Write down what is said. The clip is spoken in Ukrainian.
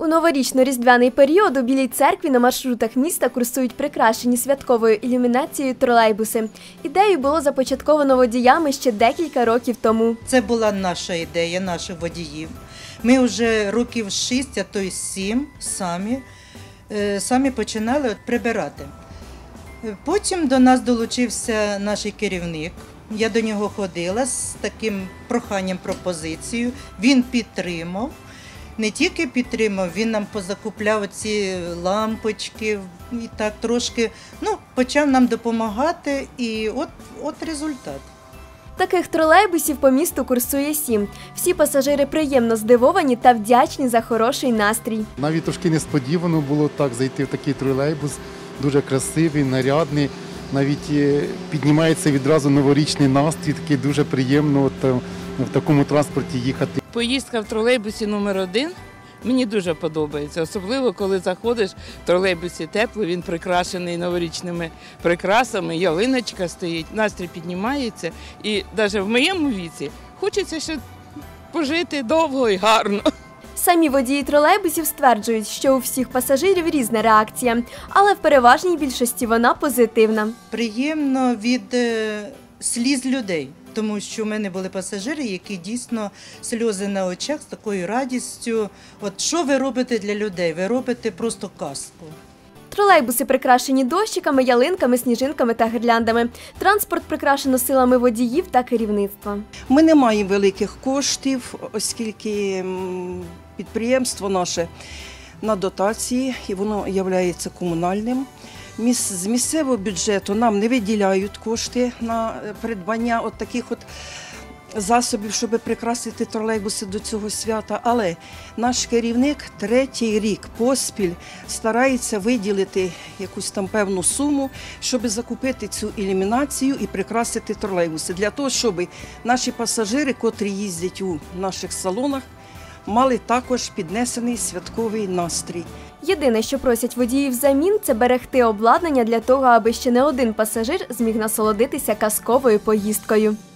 новорічно-різдвяний період у Білій церкві на маршрутах міста курсують прикрашені святковою ілюмінацією тролейбуси. Ідею було започатковано водіями ще декілька років тому. Це була наша ідея, наших водіїв. Ми вже років 6, а то й 7 самі починали прибирати. Потім до нас долучився наш керівник. Я до нього ходила з таким проханням, пропозицією. Він підтримав. Не тільки підтримав, він нам позакупляв ці лампочки і так трошки, почав нам допомагати, і от результат. Таких тролейбусів по місту курсує 7. Всі пасажири приємно здивовані та вдячні за хороший настрій. Навіть трошки несподівано було так зайти в такий тролейбус, дуже красивий, нарядний. Навіть піднімається відразу новорічний настрій, такий дуже приємно в такому транспорті їхати. Поїздка в тролейбусі номер 1 мені дуже подобається, особливо коли заходиш в тролейбусі тепло, він прикрашений новорічними прикрасами, ялиночка стоїть, настрій піднімається. І навіть в моєму віці хочеться ще пожити довго і гарно. Самі водії тролейбусів стверджують, що у всіх пасажирів різна реакція, але в переважній більшості вона позитивна. Приємно від сліз людей, тому що в мене були пасажири, які дійсно сльози на очах з такою радістю. От що ви робите для людей? Ви робите просто казку. Тролейбуси прикрашені дощиками, ялинками, сніжинками та гірляндами. Транспорт прикрашено силами водіїв та керівництва. Ми не маємо великих коштів, оскільки підприємство наше на дотації, і воно є комунальним. З місцевого бюджету нам не виділяють кошти на придбання таких засобів, щоб прикрасити тролейбуси до цього свята. Але наш керівник 3-й рік поспіль старається виділити якусь там певну суму, щоб закупити цю ілюмінацію і прикрасити тролейбуси. Для того, щоб наші пасажири, котрі їздять у наших салонах, мали також піднесений святковий настрій. Єдине, що просять водіїв взамін – це берегти обладнання для того, аби ще не один пасажир зміг насолодитися казковою поїздкою.